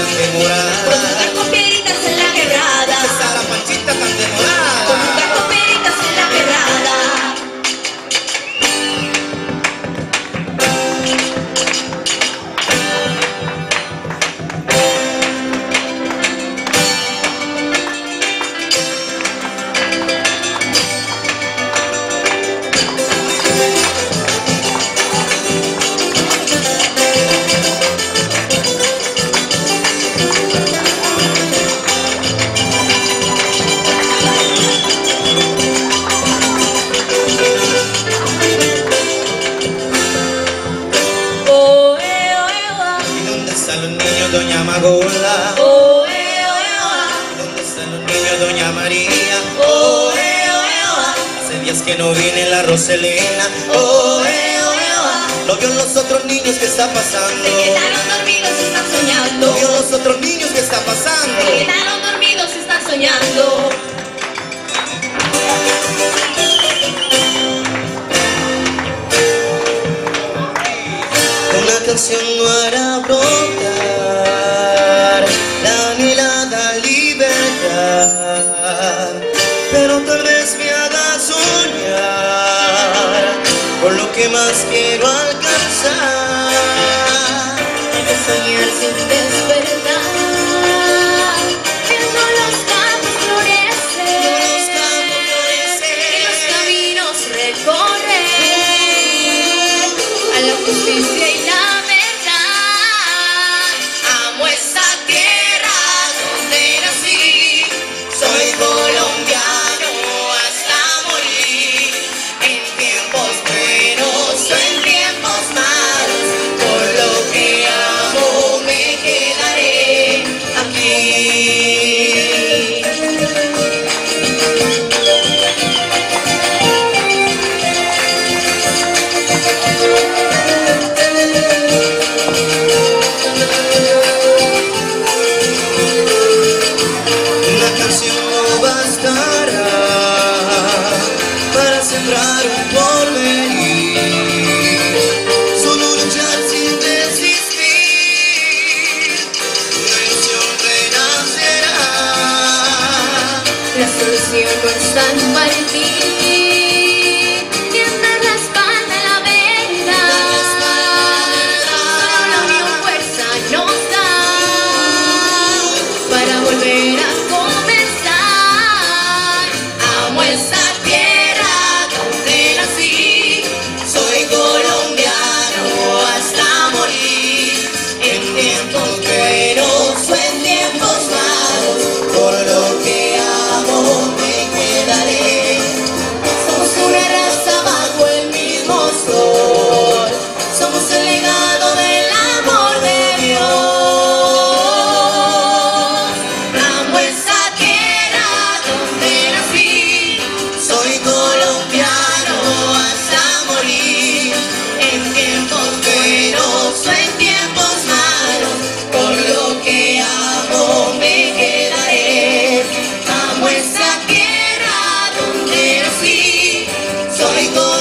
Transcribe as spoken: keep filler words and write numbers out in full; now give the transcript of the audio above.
sangre morada. Con jugar con piedritas en la quebrada. Esa la panchita tan demorada. Con jugar con piedritas en la quebrada. ¿Dónde están los niños, doña Magola? Oh, eh, oh, eh, oh. ¿Dónde están los niños, doña María? Oh, eh, oh, eh, oh. Hace días que no viene la Roselena. Oh, eh, oh, eh, oh. ¿Lo vio los otros niños que está pasando? Se quedaron dormidos, están soñando. ¿Lo vio los otros niños que está pasando? Se quedaron dormidos, están soñando. Una canción no hará brotar la anhelada libertad, pero tal vez me haga soñar con lo que más quiero alcanzar. Hay que soñar sin despertar, viendo los campos florecer, Los campos florecer, y los caminos recorrer a la justicia y la verdad. Amo esta tierra donde nací, soy colombiano hasta morir, en tiempos buenos o en tiempos malos, por lo que amo me quedaré aquí. Una canción no bastará para sembrar un porvenir, solo luchar sin desistir, una ilusión renacerá. La solución no está en partir, ni en dar la espalda a la verdad. Solo la unión fuerza nos da para volver a comenzar. Amo esta tierra donde nací, soy colombiano hasta morir, en tiempos buenos o en tiempos malos, por lo que amo me quedaré. Somos una raza bajo el mismo sol, somos el legado del amor de Dios. Amo esta tierra donde nací, soy colombiano hasta morir, en tiempos buenos o en tiempos malos, por lo que amo me quedaré. Amo esta tierra donde nací, soy colombiano.